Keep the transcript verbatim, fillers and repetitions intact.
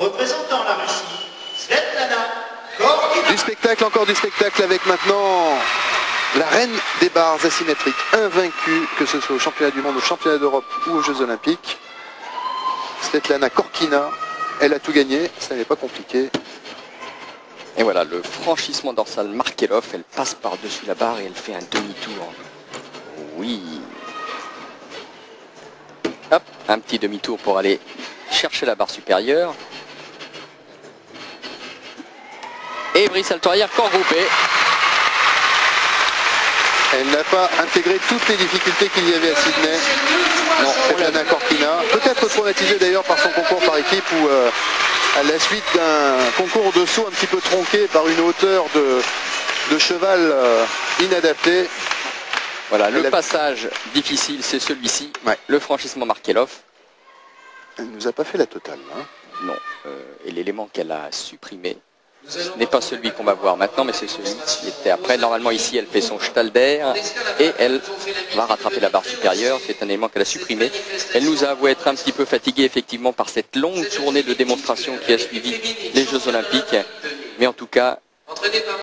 Représentant la Russie, Svetlana Korkina. Du spectacle, encore du spectacle avec maintenant la reine des barres asymétriques, invaincue, que ce soit au championnat du monde, au championnat d'Europe ou aux Jeux Olympiques. Svetlana Korkina, elle a tout gagné, ça n'est pas compliqué. Et voilà, le franchissement dorsal Markelov, elle passe par-dessus la barre et elle fait un demi-tour. Oui. Hop, un petit demi-tour pour aller chercher la barre supérieure. Et Brice salto arrière, corps groupé. Elle n'a pas intégré toutes les difficultés qu'il y avait à Sydney. Non, Svetlana Korkina, peut-être traumatisée d'ailleurs par son concours par équipe où euh, à la suite d'un concours de saut un petit peu tronqué par une hauteur de, de cheval euh, inadaptée. Voilà, le a... passage difficile, c'est celui-ci, ouais. Le franchissement Markelov. Elle ne nous a pas fait la totale. Hein. Non, euh, et l'élément qu'elle a supprimé, ce n'est pas celui qu'on va voir maintenant, mais c'est celui qui était après. Normalement ici, elle fait son Stalder et elle va rattraper la barre supérieure. C'est un élément qu'elle a supprimé. Elle nous a avoué être un petit peu fatiguée effectivement par cette longue tournée de démonstration qui a suivi les Jeux Olympiques. Mais en tout cas,